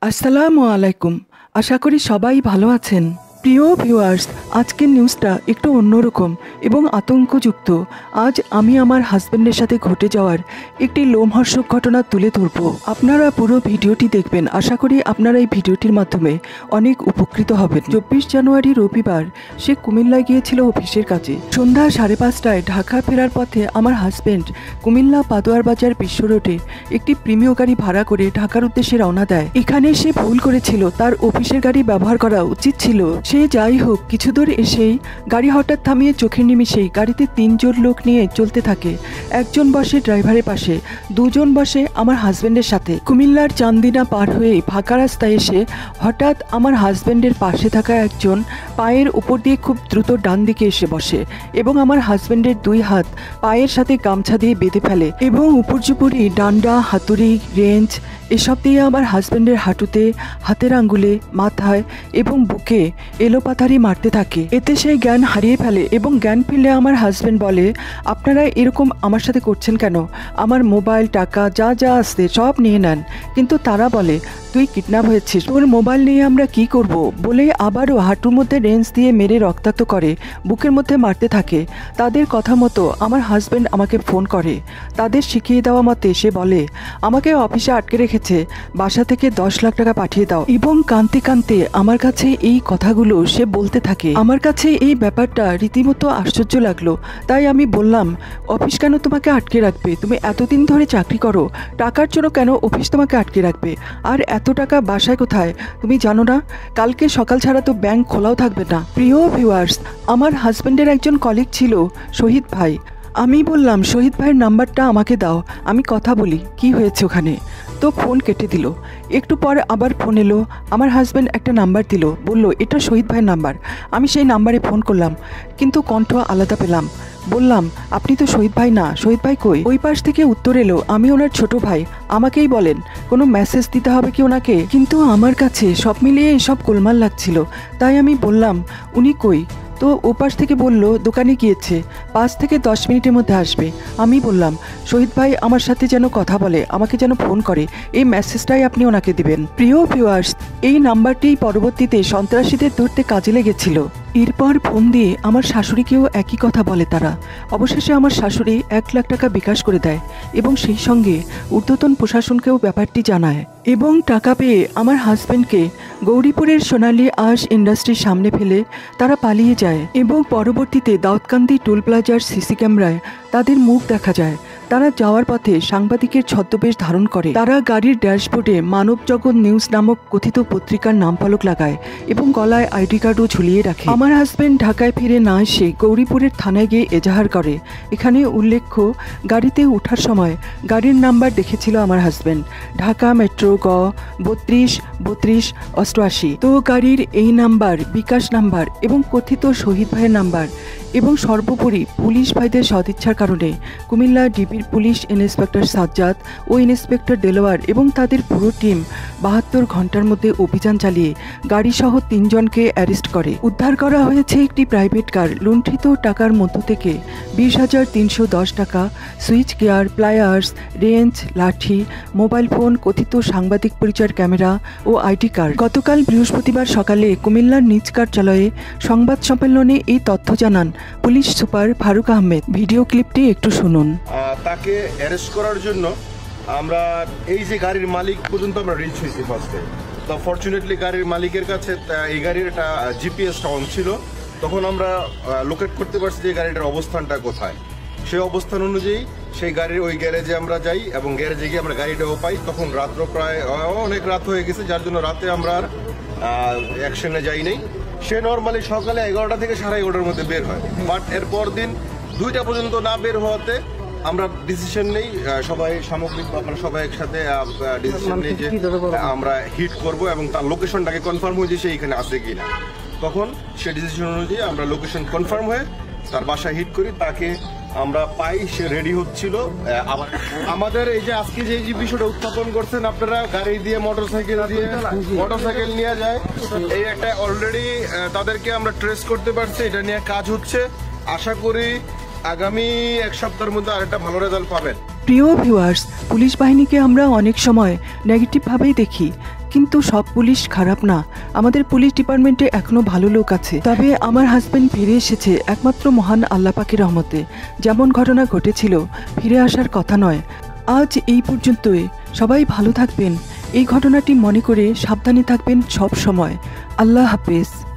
আসসালামু আলাইকুম। আশা করি সবাই ভালো আছেন। প্রিয় ভিউয়ার্স, আজকের নিউজটা একটু অন্যরকম এবং আতঙ্কযুক্ত। আজ আমি আমার হাজব্যান্ডের সাথে ঘটে যাওয়ার একটি লোমহর্ষক ঘটনা তুলে ধরব। আপনারা পুরো ভিডিওটি দেখবেন। আশা করি আপনারা এই ভিডিওটির মাধ্যমে অনেক উপকৃত হবেন। 24 জানুয়ারি রবিবার সে কুমিল্লায় গিয়েছিল অফিসের কাজে। সন্ধ্যা 5:30টায় ঢাকা ফেরার পথে আমার হাজব্যান্ড কুমিল্লা পাদোয়ার বাজার বিশ্ব রোডে একটি প্রিমিয় গাড়ি ভাড়া করে ঢাকার উদ্দেশ্যে রওনা দেয়। এখানে সে ভুল করেছিল, তার অফিসের গাড়ি ব্যবহার করা উচিত ছিল। সে যাই হোক কিছু দূর এসেই গাড়ি হঠাৎ থামিয়ে চোখের নিমিষেই গাড়িতে 3 জন লোক নিয়ে চলতে থাকে। একজন বসে ড্রাইভারের পাশে, 2 জন বসে আমার হাজব্যান্ডের সাথে। কুমিল্লার চান্দিনা পার হয়ে ফাঁকা রাস্তায় এসে হঠাৎ আমার হাজব্যান্ডের পাশে থাকা একজন পায়ের উপর দিয়ে খুব দ্রুত ডান দিকে এসে বসে এবং আমার হাজব্যান্ডের 2 হাত পায়ের সাথে গামছা দিয়ে বেঁধে ফেলে এবং উপর্যুপরি ডান্ডা, হাতুড়ি, রেঞ্চ এসব দিয়ে আমার হাজব্যান্ডের হাঁটুতে, হাতের আঙ্গুলে, মাথায় এবং বুকে এলোপাথারি মারতে থাকে। এতে সেই জ্ঞান হারিয়ে ফেলে এবং জ্ঞান ফিরলে আমার হাজব্যান্ড বলে, আপনারা এরকম আমার সাথে করছেন কেন? আমার মোবাইল, টাকা যা যা আসছে সব নিয়ে নেন। কিন্তু তারা বলে, তুই কিডন্যাপ হয়েছিস, তোর মোবাইল নিয়ে আমরা কি করব? বলে আবারও হাঁটুর মধ্যে রেঞ্চ দিয়ে মেরে রক্তাক্ত করে বুকের মধ্যে মারতে থাকে। তাদের কথা মতো আমার হাজব্যান্ড আমাকে ফোন করে। তাদের শিখিয়ে দেওয়া মতে সে বলে, আমাকে অফিসে আটকে রেখেছে, বাসা থেকে 10 লাখ টাকা পাঠিয়ে দাও। এবং কাঁদতে কাঁদতে আমার কাছে এই কথাগুলো সে বলতে থাকে। আমার কাছে এই ব্যাপারটা রীতিমতো আশ্চর্য লাগলো। তাই আমি বললাম, অফিস কেন তোমাকে আটকে রাখবে? তুমি এতদিন ধরে চাকরি করো, টাকার জন্য কেন অফিস তোমাকে আটকে রাখবে? আর এত টাকা বাসায় কোথায় তুমি জানো না? কালকে সকাল ছাড়া তো ব্যাংক খোলাও থাকবে না। প্রিয় ভিউয়ার্স, আমার হাজব্যান্ডের একজন কলিগ ছিল শহীদ ভাই। আমি বললাম, শহীদ ভাইয়ের নাম্বারটা আমাকে দাও, আমি কথা বলি, কি হয়েছে ওখানে? তো ফোন কেটে দিল। একটু পর আবার ফোন এলো। আমার হাজব্যান্ড একটা নাম্বার দিল, বলল এটা শহীদ ভাইয়ের নাম্বার। আমি সেই নাম্বারে ফোন করলাম, কিন্তু কণ্ঠ আলাদা পেলাম। বললাম, আপনি তো শহীদ ভাই না, শহীদ ভাই কই? ওই পাশ থেকে উত্তর এলো, আমি ওনার ছোট ভাই, আমাকেই বলেন কোনো মেসেজ দিতে হবে কি ওনাকে? কিন্তু আমার কাছে সব মিলিয়ে এসব গোলমাল লাগছিল। তাই আমি বললাম, উনি কই? তো ওপাশ থেকে বলল, দোকানে গিয়েছে, 5 থেকে 10 মিনিটের মধ্যে আসবে। আমি বললাম, শহীদ ভাই আমার সাথে যেন কথা বলে, আমাকে যেন ফোন করে, এই মেসেজটাই আপনি ওনাকে দিবেন। প্রিয় ভিউয়ার্স, এই নাম্বারটি পরবর্তীতে সন্ত্রাসীদের ধরতে কাজে লেগেছিল। এরপর ফোন দিয়ে আমার শাশুড়িকেও একই কথা বলে তারা। অবশেষে আমার শাশুড়ি 1 লাখ টাকা বিকাশ করে দেয় এবং সেই সঙ্গে ঊর্ধ্বতন প্রশাসনকেও ব্যাপারটি জানায়। এবং টাকা পেয়ে আমার হাজব্যান্ডকে গৌরীপুরের সোনালী আশ ইন্ডাস্ট্রির সামনে ফেলে তারা পালিয়ে যায় এবং পরবর্তীতে দাউদকান্দি টোল প্লাজার সিসি ক্যামেরায় তাদের মুখ দেখা যায়। তারা যাওয়ার পথে সাংবাদিকের ছদ্মবেশ ধারণ করে। তারা গাড়ির ড্যাশবোর্ডে মানব জগৎ নিউজ নামক কথিত পত্রিকার নাম ফলক লাগায় এবং গলায় আইডি কার্ডও ঝুলিয়ে রাখে। আমার হাজব্যান্ড ঢাকায় ফিরে না এসে গৌরীপুরের থানায় গিয়ে এজাহার করে। এখানে উল্লেখ্য, গাড়িতে ওঠার সময় গাড়ির নাম্বার দেখেছিল আমার হাজব্যান্ড, ঢাকা মেট্রো গ 32-32-88। তো গাড়ির এই নাম্বার বিকাশ নাম্বার এবং কথিত শহীদ ভাইয়ের নাম্বার এবং সর্বোপরি পুলিশ ভাইদের সদিচ্ছার কারণে কুমিল্লা ডিবির পুলিশ ইন্সপেক্টর সাজ্জাদ ও ইন্সপেক্টর দেলোয়ার এবং তাদের পুরো টিম 72 ঘন্টার মধ্যে অভিযান চালিয়ে গাড়িসহ 3 জনকে অ্যারেস্ট করে। উদ্ধার করা হয়েছে একটি প্রাইভেট কার। লুণ্ঠিত টাকার মধ্য থেকে 20,310 টাকা, সুইচ গিয়ার, প্লায়ার্স, রেঞ্চ, লাঠি, মোবাইল ফোন, কথিত সাংবাদিক পরিচয়ের ক্যামেরা ও আইডি কার্ড। গতকাল বৃহস্পতিবার সকালে কুমিল্লার নিজ কার্যালয়ে সংবাদ সম্মেলনে এই তথ্য জানান police super Faruk Ahmed. Video ক্লিপটি একটু শুনুন। তাকে অ্যারেস্ট করার জন্য আমরা এই যে গাড়ির মালিক পর্যন্ত আমরা রিচ হয়েছি ফার্স্টে। তো ফরচুনেটলি গাড়ির মালিকের কাছে এই গাড়ির একটা জিপিএসটা অন ছিল। তখন আমরা লোকেট করতে পারছি যে গাড়িটার অবস্থানটা কোথায়। সেই অবস্থান অনুযায়ী সেই গাড়ির ওই গ্যারেজে আমরা যাই এবং গ্যারেজে গিয়ে আমরা গাড়িটাও পাই। তখন রাত্র প্রায় অনেক রাত হয়ে গেছে, যার জন্য রাতে আমরা আর অ্যাকশনে যাই নাই। সে নর্মালি সকালে 11টা থেকে 11:30টার মধ্যে বের হয়, বাট এরপর দিন 2টা পর্যন্ত না বের হওয়াতে আমরা ডিসিশন নেই, সবাই সামগ্রিক আমরা সবাই একসাথে ডিসিশন নেই যে আমরা হিট করব এবং তার লোকেশনটাকে কনফার্ম হয়ে যে সে এখানে আছে কিনা। তখন সে ডিসিশন অনুযায়ী আমরা লোকেশন কনফার্ম হয়ে তার বাসায় হিট করি। তাকে আমরা পাই, সে রেডি হচ্ছিল। আবার আমাদের এই যে আজকে যে বিষয়টা উত্থাপন করছেন আপনারা, গাড়ি দিয়ে মোটরসাইকেল নিয়ে যায়, এই একটা অলরেডি তাদেরকে আমরা ট্রেস করতে পারছি। এটা নিয়ে কাজ হচ্ছে, আশা করি আগামী 1 সপ্তাহের মধ্যে আরেকটা ভালো রেজাল্ট পাবেন। প্রিয় ভিউয়ার্স, পুলিশ বাহিনীকে আমরা অনেক সময় নেগেটিভভাবেই দেখি, কিন্তু সব পুলিশ খারাপ না, আমাদের পুলিশ ডিপার্টমেন্টে এখনো ভালো লোক আছে। তবে আমার হাজবেন্ড ফিরে এসেছে একমাত্র মহান আল্লাহ পাকের রহমতে। যেমন ঘটনা ঘটেছিল ফিরে আসার কথা নয়। আজ এই পর্যন্তই। সবাই ভালো থাকবেন, এই ঘটনাটি মনে করে সাবধানে থাকবেন সব সময়। আল্লাহ হাফেজ।